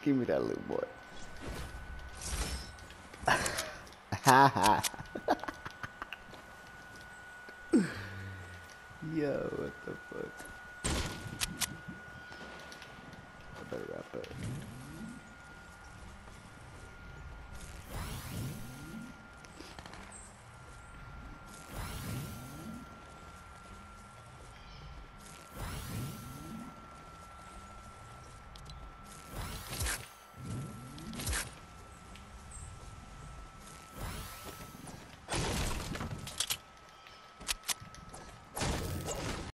Give me that loot, boy. Ha ha. Yo, what the fuck? I better wrap up.